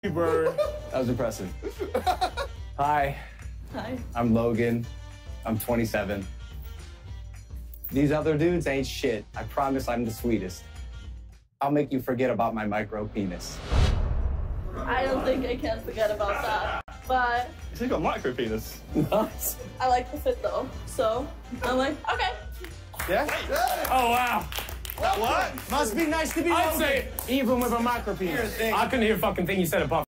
bird. That was impressive. Hi. Hi. I'm Logan. I'm 27. These other dudes ain't shit. I promise I'm the sweetest. I'll make you forget about my micro penis. I don't think I can forget about that. But You got micro penis. Nice. I like the fit though. So I'm like, okay. Yeah? Oh, wow. What? Must be nice to be I'd Logan. say, even with a micro penis, I couldn't hear a fucking thing you said above.